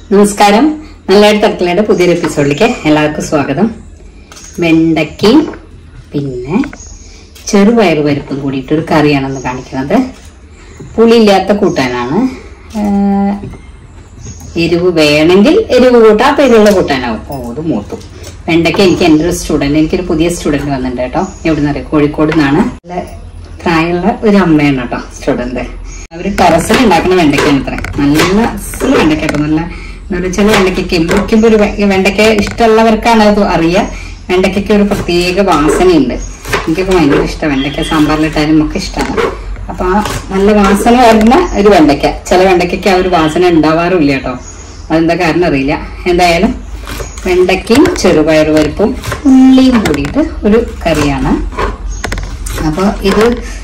നമസ്കാരം. നല്ലതായിട്ട് തരത്തിലായിട്ട് പുതിയൊരു എപ്പിസോഡിലേക്ക് എല്ലാവർക്കും സ്വാഗതം. വെണ്ടയ്ക്കയും പിന്നെ ചെറുപയർ പരിപ്പും കൂടിയിട്ടൊരു കറിയാണെന്ന് കാണിക്കുന്നത്. പുളിയില്ലാത്ത കൂട്ടാനാണ്. എരിവ് വേണമെങ്കിൽ എരിവ് കൂട്ടാം, അപ്പം എരിവുള്ള കൂട്ടാനാവും. അത് മൂത്തും. വെണ്ടയ്ക്ക എനിക്കൊരു പുതിയ സ്റ്റുഡന്റ് വന്നിട്ടുണ്ട് കേട്ടോ. എവിടെ നിന്ന് അറിയാം, കോഴിക്കോട് നിന്നാണ്. നല്ല പ്രായമുള്ള ഒരു അമ്മയാണ് കേട്ടോ സ്റ്റുഡന്റ്. അവര് ടെറസിൽ ഉണ്ടാക്കുന്ന വെണ്ടയ്ക്കാണ് ഇത്ര. നല്ല അസല് വെണ്ടയ്ക്ക കേട്ടോ. നല്ല ചില വെണ്ടയ്ക്കൊക്കെ മുറിക്കുമ്പോൾ ഒരു വെണ്ടയ്ക്ക ഇഷ്ടമുള്ളവർക്കാണ് അത് അറിയുക. വെണ്ടയ്ക്കൊക്കെ ഒരു പ്രത്യേക വാസനയുണ്ട്. എനിക്കൊക്കെ ഭയങ്കര ഇഷ്ടം. വെണ്ടയ്ക്ക സാമ്പാറിലിട്ടാലും ഒക്കെ ഇഷ്ടമാണ്. അപ്പൊ ആ നല്ല വാസന വരുന്ന ഒരു വെണ്ടയ്ക്ക. ചില വെണ്ടയ്ക്കൊക്കെ ആ ഒരു വാസന ഉണ്ടാവാറുമില്ല കേട്ടോ. അതെന്താ കാരണം അറിയില്ല. എന്തായാലും വെണ്ടയ്ക്കയും ചെറുപയർ പരിപ്പും ഉള്ളിയും കൂടിയിട്ട് ഒരു കറിയാണ്. അപ്പൊ ഇത്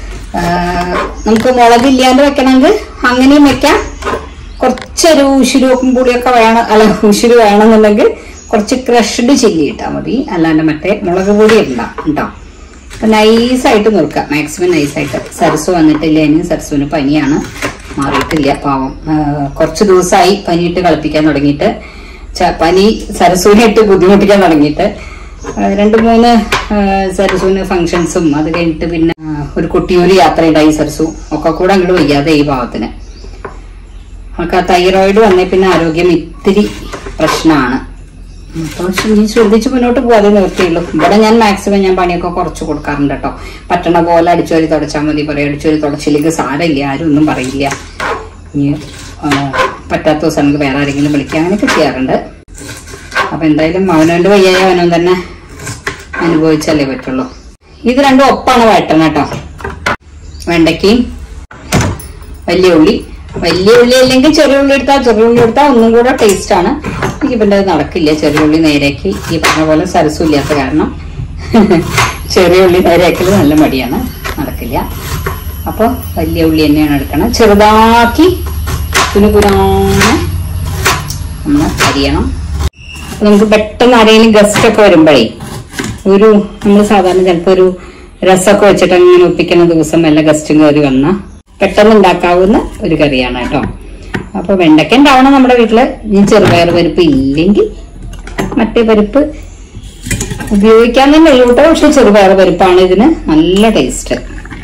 നമുക്ക് മുളകില്ലാണ്ട് വെക്കണമെങ്കിൽ അങ്ങനെയും വെക്കാം. കുറച്ചൊരു ഉശിരുവക്കും പുളിയൊക്കെ വേണം, അല്ല ഉശിരു വേണമെന്നുണ്ടെങ്കിൽ കുറച്ച് ക്രഷ്ഡ് ചില്ലി ഇട്ടാൽ മതി. അല്ലാണ്ട് മറ്റേ മുളക് പൊടി ഉണ്ടാവും. അപ്പൊ നൈസായിട്ട് മുറുക്കുക, മാക്സിമം നൈസായിട്ട്. സരസ് വന്നിട്ടില്ല, ഇനി സരസുവിന് പനിയാണ്, മാറിയിട്ടില്ല പാവം. കുറച്ച് ദിവസമായി പനിയിട്ട് കളിപ്പിക്കാൻ തുടങ്ങിയിട്ട്. പനി സരസുവിനെ ഇട്ട് ബുദ്ധിമുട്ടിക്കാൻ തുടങ്ങിയിട്ട് 2-3 സരസുവിന് ഫങ്ഷൻസും അത് കഴിഞ്ഞിട്ട് പിന്നെ ഒരു കൊട്ടിയൂര് യാത്രയുണ്ടായി. സരസു ഒക്കെ കൂടെ അങ്ങോട്ട് വയ്യാതെ ഈ ഭാഗത്തിന്. അവർക്ക് ആ തൈറോയിഡ് വന്നേ പിന്നെ ആരോഗ്യം ഇത്തിരി പ്രശ്നമാണ്. അപ്പോൾ നീ ശ്രദ്ധിച്ച് മുന്നോട്ട് പോകാതെ നിർത്തിയുള്ളൂ. ഇവിടെ ഞാൻ മാക്സിമം പണിയൊക്കെ കുറച്ച് കൊടുക്കാറുണ്ട് കേട്ടോ. പറ്റണ പോലെ അടിച്ചുവരി തുടച്ചാൽ മതി പറയും. അടിച്ചുവരി തുടച്ചില്ലെങ്കിൽ സാരമില്ല, ആരും ഒന്നും പറയില്ല. ഇനി പറ്റാത്ത ദിവസം വേറെ ആരെങ്കിലും വിളിക്കുക, അങ്ങനെയൊക്കെ ചെയ്യാറുണ്ട്. അപ്പൊ എന്തായാലും അവനവന്റെ വയ്യായ അവനവൻ തന്നെ അനുഭവിച്ചാലേ പറ്റുള്ളൂ. ഇത് രണ്ടും ഒപ്പാണ് വഴറ്റണം കേട്ടോ. വെണ്ടയ്ക്കയും വലിയ ഉള്ളി അല്ലെങ്കിൽ ചെറിയ ഉള്ളി എടുത്താൽ ഒന്നും കൂടെ ടേസ്റ്റ് ആണ്. എനിക്ക് പിന്നെ അത് നടക്കില്ല. ചെറിയ ഉള്ളി നേരേക്ക് ഈ പറഞ്ഞ പോലെ സരസുമില്ലാത്ത കാരണം ചെറിയ ഉള്ളി നേരേക്കൽ നല്ല മടിയാണ്, നടക്കില്ല. അപ്പൊ വലിയ ഉള്ളി തന്നെയാണ് എടുക്കണം. ചെറുതാക്കി കുനുകുനാന്ന് നമ്മൾ അരിയണം. അപ്പൊ നമുക്ക് പെട്ടെന്ന് ആരെങ്കിലും ഗസ്റ്റ് ഒക്കെ വരുമ്പോഴേ നമ്മൾ സാധാരണ ചിലപ്പോ ഒരു രസമൊക്കെ വെച്ചിട്ട് അങ്ങനെ ഒപ്പിക്കുന്ന ദിവസം വല്ല ഗസ്റ്റും കയറി വന്ന പെട്ടെന്ന് ഉണ്ടാക്കാവുന്ന ഒരു കറിയാണ് കേട്ടോ. അപ്പൊ വെണ്ടയ്ക്ക ഉണ്ടാവണം നമ്മുടെ വീട്ടില്. ഇനി ചെറുപയർ പരിപ്പ് ഇല്ലെങ്കിൽ മറ്റേ പരിപ്പ് ഉപയോഗിക്കാൻ തന്നെ ഉള്ളൂ കേട്ടോ. പക്ഷെ ചെറുപയർ പരിപ്പാണ് ഇതിന് നല്ല ടേസ്റ്റ്.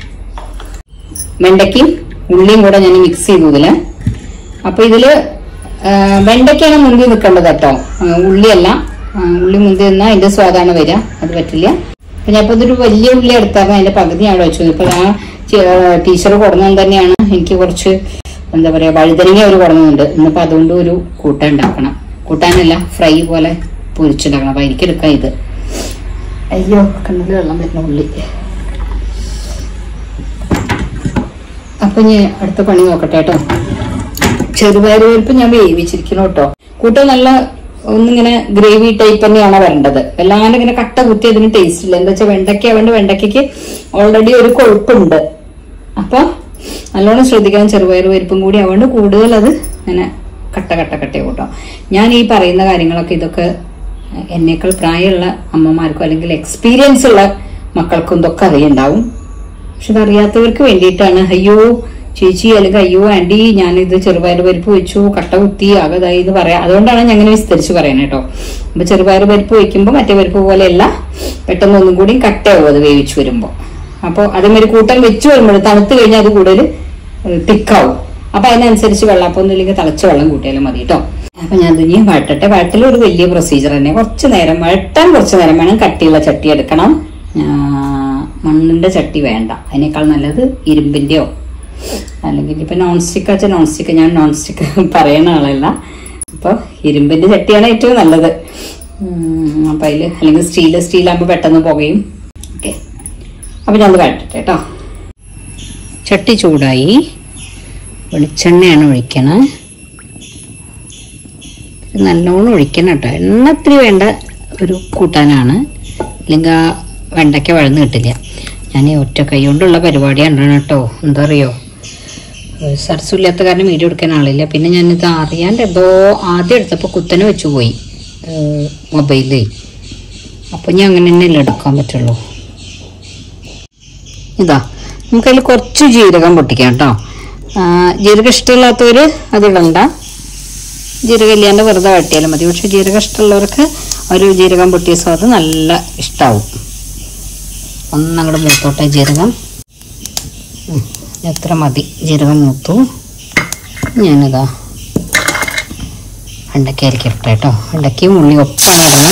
വെണ്ടയ്ക്കയും ഉള്ളിയും കൂടെ ഞാൻ മിക്സ് ചെയ്തു ഇതില്. അപ്പൊ ഇതില് വെണ്ടയ്ക്കാണ് മുന്തി നിൽക്കേണ്ടത് കേട്ടോ, ഉള്ളിയല്ല. ഉള്ളി മുന്തി നിന്നാൽ അതിന്റെ സ്വാദാണ് വരിക, അത് പറ്റില്ല. അപ്പൊ ഞാൻ ഇപ്പൊ ഇതൊരു വലിയ ഉള്ളി എടുത്താൽ അതിന്റെ പകുതിയാണ് വെച്ചു. ഇപ്പൊ ആ ടീച്ചർ കൊടുന്നത് തന്നെയാണ് എനിക്ക് കുറച്ച് എന്താ പറയാ വഴുതനങ്ങ അവർ കൊടുക്കുന്നുണ്ട്. ഇന്നിപ്പോ അതുകൊണ്ട് ഒരു കൂട്ടാൻ ഉണ്ടാക്കണം. കൂട്ടാനല്ല, ഫ്രൈ പോലെ പൊരിച്ചുണ്ടാക്കണം. അപ്പൊ എനിക്കെടുക്കാം ഇത്. അയ്യോ കണ്ണിൽ വെള്ളം വരുന്ന ഉള്ളി. അപ്പൊ ഞാൻ അടുത്ത പണി നോക്കട്ടെ കേട്ടോ. ചെറുപയർ പരിപ്പ് ഞാൻ വേവിച്ചിരിക്കണം കേട്ടോ. കൂട്ടം നല്ല ഒന്നിങ്ങനെ ഗ്രേവി ടൈപ്പ് തന്നെയാണ് വരേണ്ടത്. എല്ലാണ്ട് ഇങ്ങനെ കട്ട കുത്തി അതിന് ടേസ്റ്റ് ഇല്ല. എന്താ വെച്ചാൽ വെണ്ടയ്ക്കയ്ക്ക് ഓൾറെഡി ഒരു കൊഴുപ്പുണ്ട്. അപ്പൊ നല്ലോണം ശ്രദ്ധിക്കണം. ചെറുപയർ പരിപ്പും കൂടി അതുകൊണ്ട് കൂടുതൽ അത് ഇങ്ങനെ കട്ട കൂട്ടോ. ഞാൻ ഈ പറയുന്ന കാര്യങ്ങളൊക്കെ ഇതൊക്കെ എന്നേക്കാൾ പ്രായമുള്ള അമ്മമാർക്കും അല്ലെങ്കിൽ എക്സ്പീരിയൻസ് ഉള്ള മക്കൾക്കും ഇതൊക്കെ അറിയുണ്ടാവും. പക്ഷെ അതറിയാത്തവർക്ക് വേണ്ടിയിട്ടാണ്. അയ്യോ ചേച്ചി അല്ലെങ്കിൽ അയ്യോ ആന്റി ഞാനിത് ചെറുപയർ പരിപ്പ് വെച്ചു കട്ട കുത്തി ആകതായി എന്ന് പറയാം. അതുകൊണ്ടാണ് ഞാൻ അങ്ങനെ വിസ്തരിച്ച് പറയുന്നത് കേട്ടോ. അപ്പൊ ചെറുപയർ പരിപ്പ് വയ്ക്കുമ്പോൾ മറ്റേ പരിപ്പ് പോലെയല്ല, പെട്ടെന്ന് ഒന്നും കൂടി കട്ടയാവും അത് വേവിച്ചു വരുമ്പോൾ. അപ്പോൾ അതേമാതിരി കൂട്ടം വെച്ച് വരുമ്പോൾ തണുത്ത് കഴിഞ്ഞാൽ അത് കൂടുതൽ തിക്കാവും. അപ്പൊ അതിനനുസരിച്ച് വെള്ളപ്പൊന്നും ഇല്ലെങ്കിൽ തിളച്ച വെള്ളം കൂട്ടിയാലും മതി കേട്ടോ. അപ്പൊ ഞാൻ ഇനി വഴറ്റൽ ഒരു വലിയ പ്രൊസീജിയർ തന്നെ. കുറച്ച് നേരം വേണം. കട്ടിയുള്ള ചട്ടി എടുക്കണം. മണ്ണിന്റെ ചട്ടി വേണ്ട, അതിനേക്കാൾ നല്ലത് ഇരുമ്പിന്റെയോ അല്ലെങ്കിൽ ഇപ്പൊ നോൺ സ്റ്റിക്ക്. ഞാൻ നോൺ സ്റ്റിക്ക് പറയുന്ന ആളല്ല. അപ്പൊ ഇരുമ്പിന്റെ ചട്ടിയാണ് ഏറ്റവും നല്ലത്. അപ്പൊ അതില് അല്ലെങ്കിൽ സ്റ്റീലാകുമ്പോൾ പെട്ടെന്ന് പുകയും. ഓക്കെ, അപ്പൊ ഞാൻ വഴറ്റട്ടെ കേട്ടോ. ചട്ടി ചൂടായി, വെളിച്ചെണ്ണയാണ് ഒഴിക്കണത്. നല്ലോണം ഒഴിക്കണം കേട്ടോ. എണ്ണത്തിന് വേണ്ട ഒരു കൂട്ടാനാണ്, അല്ലെങ്കിൽ ആ വെണ്ടയ്ക്ക വഴന്ന് കിട്ടില്ല. ഞാൻ ഒറ്റ കൈ കൊണ്ടുള്ള പരിപാടിയാണ് കേട്ടോ. എന്താ അറിയോ, സരസുമില്ലാത്ത കാരണം വീഡിയോ എടുക്കാൻ ആളില്ല. പിന്നെ ഞാനിത് അറിയാണ്ട് എന്തോ ആദ്യം എടുത്തപ്പോൾ കുത്തനെ വെച്ചു പോയി മൊബൈലിൽ. അപ്പം ഞാൻ അങ്ങനെ തന്നെയല്ലേ എടുക്കാൻ പറ്റുള്ളൂ. ഇതാ നമുക്കതിൽ കുറച്ച് ജീരകം പൊട്ടിക്കാം കേട്ടോ. ജീരകം ഇഷ്ടമില്ലാത്തവർ അതിടണ്ട. ജീരകം ഇല്ലാണ്ട് വെറുതെ വഴറ്റിയാലും മതി. പക്ഷെ ജീരകം ഇഷ്ടമുള്ളവർക്ക് ഒരു ജീരകം പൊട്ടിയ സ്വാദ് നല്ല ഇഷ്ടമാവും. ഒന്നങ്ങോട്ട് മൂത്തോട്ടെ ജീരകം. എത്ര മതി ജീരകം മൂത്തു. ഞാനിതാ വെണ്ടയ്ക്ക അരിക്കട്ടെ കേട്ടോ. വെണ്ടയ്ക്കയും ഉള്ളി ഒപ്പം ഇടണം.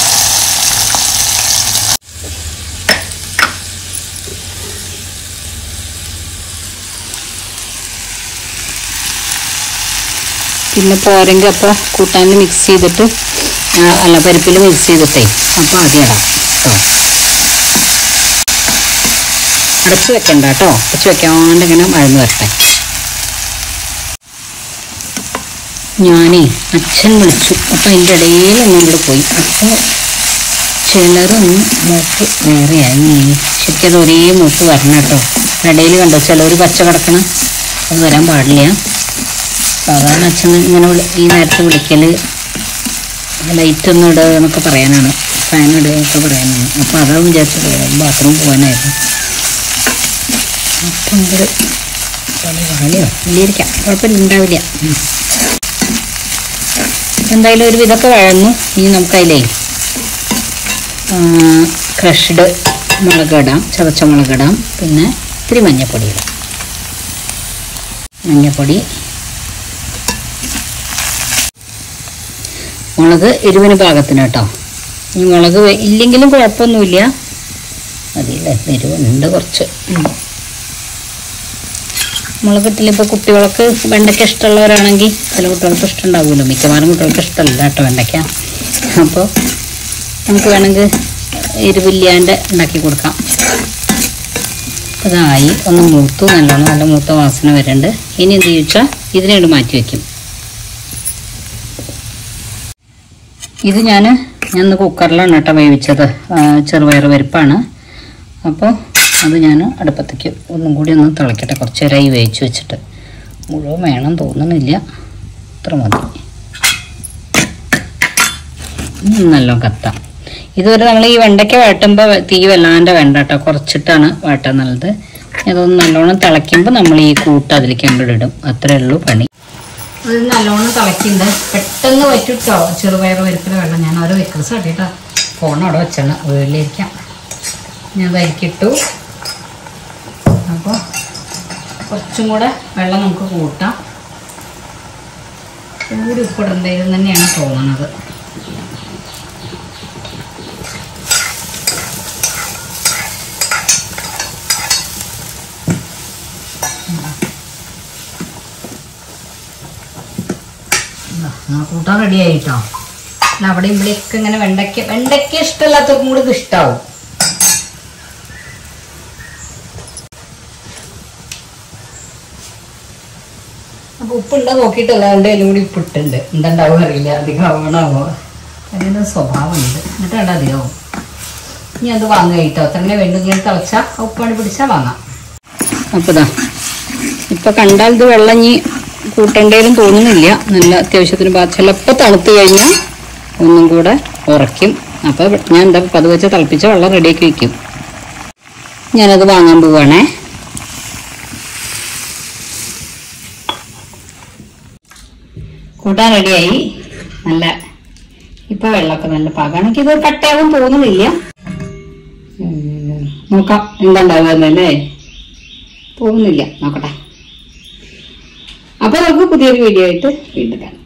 പിന്നെ പോരെങ്കിൽ അപ്പോൾ കൂട്ടാനിൽ മിക്സ് ചെയ്തിട്ട് അല്ല പരിപ്പിൽ മിക്സ് ചെയ്തിട്ടേ അപ്പോൾ ആദ്യം ഇടാം കേട്ടോ. അടച്ച് വെക്കണ്ട കേട്ടോ. അടച്ച് വെക്കാണ്ട് ഇങ്ങനെ മഴന്ന് വരട്ടെ. ഞാനേ അച്ഛൻ വിളിച്ചു. അപ്പം അതിൻ്റെ ഇടയിൽ ഒന്നും കൂടെ പോയി. അപ്പോൾ ചിലരൊന്നും മൂത്ത് വേറെയായി. ശരിക്കും അത് ഒരേ മൂത്ത് വരണം കേട്ടോ. ഇടയിൽ കണ്ടോ ചിലവർ പച്ച കിടക്കണം. അത് വരാൻ പാടില്ല. സാധാരണ അച്ഛൻ ഇങ്ങനെ ഈ നേരത്തെ വിളിക്കൽ ലൈറ്റ് ഒന്നും ഇടുക എന്നൊക്കെ പറയാനാണ്, ഫാൻ ഇടുക എന്നൊക്കെ പറയാനാണ്. അപ്പോൾ അതാണ് വിചാരിച്ചത്. ബാത്റൂം പോകാനായിരുന്നു. അപ്പം എന്തൊരു വലിയോ ഇല്ലിരിക്കാം, കുഴപ്പമില്ല, ഉണ്ടാവില്ല. എന്തായാലും ഒരു വിധമൊക്കെ വഴന്നു. ഇനി നമുക്കതിലേ ക്രഷ്ഡ് മുളക് ഇടാം, ചതച്ച മുളക് ഇടാം. പിന്നെ ഇത്തിരി മഞ്ഞൾപ്പൊടി ഇടാം. മഞ്ഞൾപ്പൊടി, മുളക് എരിവിന് പാകത്തിന് കേട്ടോ. ഈ മുളക് ഇല്ലെങ്കിലും കുഴപ്പമൊന്നുമില്ല. മതിയല്ലേ, എരിവുണ്ട് കുറച്ച്. മുളക് ഇട്ടില്ല. ഇപ്പോൾ കുട്ടികൾക്ക് വെണ്ടയ്ക്ക ഇഷ്ടമുള്ളവരാണെങ്കിൽ ചില കുട്ടികൾക്ക് ഇഷ്ടമുണ്ടാവുമല്ലോ. മിക്കവാറും കുട്ടികൾക്ക് ഇഷ്ടമല്ല കേട്ടോ വെണ്ടയ്ക്ക. അപ്പോൾ നമുക്ക് വേണമെങ്കിൽ എരിവില്ലാണ്ട് ഉണ്ടാക്കി കൊടുക്കാം. അതായി ഒന്ന് മൂത്തു, നല്ലോണം നല്ല മൂത്ത വാസന വരുന്നുണ്ട്. ഇനി എന്ത് ചോദിച്ചാൽ ഇതിനോട് മാറ്റി വയ്ക്കും. ഇത് ഞാൻ കുക്കറിലാണ് കേട്ടോ വേവിച്ചത്. ചെറുപയർ പരിപ്പാണ്. അപ്പോൾ അത് ഞാൻ അടുപ്പത്തേക്ക് ഒന്നും കൂടി ഒന്ന് തിളക്കട്ടെ. കുറച്ച് നേരമായി വേവിച്ച് വെച്ചിട്ട്. മുഴുവൻ വേണം തോന്നുന്നില്ല, ഇത്ര മതി. നല്ലോണം കത്താം. ഇതുവരെ നമ്മൾ ഈ വെണ്ടയ്ക്ക വഴട്ടുമ്പോൾ തീ വല്ലാണ്ട് വേണ്ട കേട്ടോ, കുറച്ചിട്ടാണ് വഴട്ടാൻ നല്ലത്. അതൊന്ന് നല്ലോണം തിളയ്ക്കുമ്പോൾ നമ്മൾ ഈ കൂട്ട് അതിലേക്ക് അങ്ങോട്ടിടും. അത്രേ ഉള്ളൂ പണി. അത് നല്ലോണം തിളയ്ക്കുന്നുണ്ട്. പെട്ടെന്ന് വറ്റിട്ടോ ചെറുപയർ പരിപ്പിലെ വെള്ളം. ഞാൻ ഓരോ വെക്കൽസ് കട്ടിട്ടാ ഫോൺ അവിടെ വെച്ചാണ് വീട്ടിലിരിക്കാം. ഞാൻ വരിക്കിട്ടു. അപ്പോൾ കുറച്ചും കൂടെ വെള്ളം നമുക്ക് കൂട്ടാം. കൂടി ഉപ്പിടേണ്ടത് തന്നെയാണ് തോന്നുന്നത്. കൂട്ടാൻ റെഡി ആയിട്ടോ. അവിടെ ഇവിടെയൊക്കെ ഇങ്ങനെ വെണ്ടയ്ക്ക ഇഷ്ടമല്ലാത്തവർക്കും കൂടി ഇത് ഇഷ്ടാവും. അപ്പൊ ഉപ്പുണ്ടോ നോക്കിയിട്ടല്ല, അതിൻ്റെ അതിലും കൂടി ഉപ്പിട്ടുണ്ട്. എന്തുണ്ടാവും അറിയില്ല, അധികം ആവണാവോ. അതിൻ്റെ സ്വഭാവമുണ്ട്. എന്നിട്ട് വേണ്ട അധികമാവും. ഇനി അത് വാങ്ങുക കേട്ടോ. തന്നെ വേണ്ടത് ഇങ്ങനെ തിളച്ചാൽ ഉപ്പാണ് പിടിച്ചാൽ വാങ്ങാം. അപ്പോൾ ഇതാ ഇപ്പം കണ്ടാൽ ഇത് വെള്ളം ഇനി കൂട്ടേണ്ടതിലും തോന്നുന്നില്ല. നല്ല അത്യാവശ്യത്തിന് ചിലപ്പോൾ തണുത്ത് കഴിഞ്ഞാൽ ഒന്നും കൂടെ ഉറയ്ക്കും. അപ്പോൾ ഞാൻ എന്താ പതുക്കെ വെച്ച് തിളപ്പിച്ച വെള്ളം റെഡിയാക്കി വയ്ക്കും. ഞാനത് വാങ്ങാൻ പോവുകയാണേ. കൂട്ടാൻ റെഡിയായി. നല്ല ഇപ്പം വെള്ളമൊക്കെ നല്ല പാകമാണെങ്കിൽ ഇത് കട്ടയാവും തോന്നുന്നില്ല. നോക്കാം എന്താണ്ടാവുകയെന്നല്ലേ. തോന്നുന്നില്ല, നോക്കട്ടെ. അപ്പോൾ നമുക്ക് പുതിയൊരു വീഡിയോ ആയിട്ട് വീണ്ടും കാണാം.